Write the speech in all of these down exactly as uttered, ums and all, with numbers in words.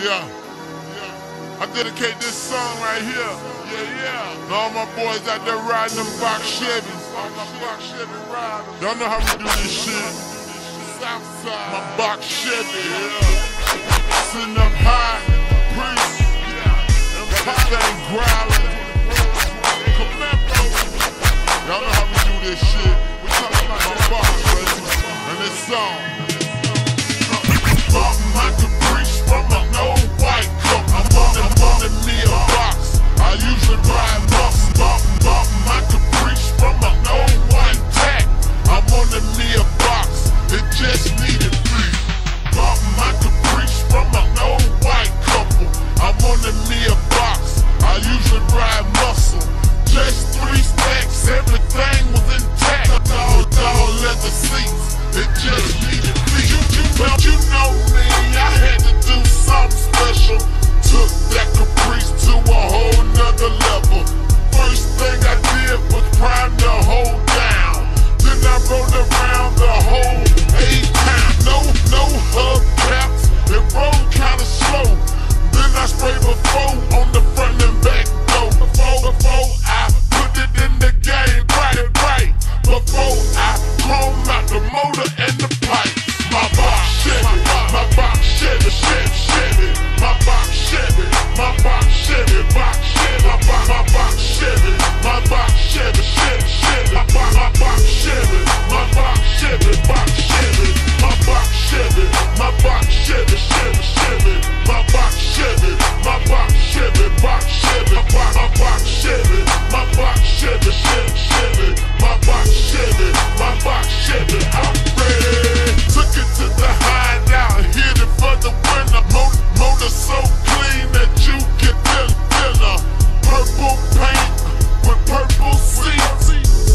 Yeah, yeah. I dedicate this song right here. Yeah, yeah. To all my boys out there riding them Box Chevys. All my Box Chevy riders. Y'all know how we do this shit. Southside. My Box Chevy. Yeah. Sitting up high. Priest. Yeah. Got this thing growling. Y'all know how we do this shit. We talking about my box, baby. And this song. Bought my Caprice from an old white cup. I'm on the money me a box. I usually ride bucks. Bought, bought my Caprice from an old white tack. I'm on the me a box. It just needed free. Bought my Caprice from an old white couple. I'm on the me a box. I usually ride muscle. Just three stacks, everything was intact. All, all leather seats, it just needed me. You, you, well, you know me, I had to do something special. Took that Caprice to a whole nother level. First thing I did was prime the whole down. Then I rode around the whole A-town. No, no hub caps, it rolled kinda slow. Then I sprayed before on the front and back door. Before, before I put it in the game, right, right. Before I chrome out the motor and the pipe. My Box Chevy, my Box Chevy, Chevy, Chevy. My Box Chevy, my Box Chevy, Box Chevy. My Box, my Box Chevy, my Box Chevy, Chevy, Chevy. My Box, my Box Chevy, my Box Chevy, Box Chevy. My Box Chevy, my Box Chevy, Chevy, Chevy. My Box Chevy, my Box Chevy, Box Chevy. My Box, my Box Chevy, my Box Chevy, Chevy, Chevy. My Box Chevy, my Box Chevy. I'm ready. Took it to the hideout, hit it for the winner. Motor, motor so clean that you can tell dinner. Purple paint with purple seats.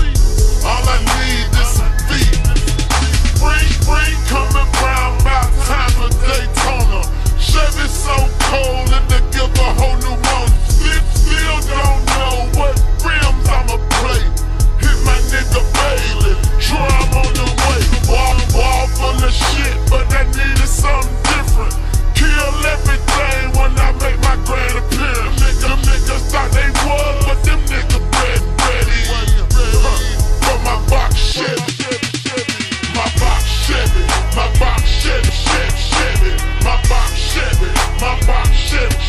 All I need is some feet. Spring, spring coming round, about time for Daytona. Chevy so cold and they give a whole new one. Still, still don't know what rims I'ma play. Hit my nigga Bailey, drum on the way. Wall, wall full of shit, but I needed something different. Kill everything when I make my grand appearance. Them niggas thought they was, but them niggas ready, ready. Huh. For my Box Chevy, my Box Chevy, my Box Chevy, Chevy, Chevy. My Box Chevy, my Box Chevy.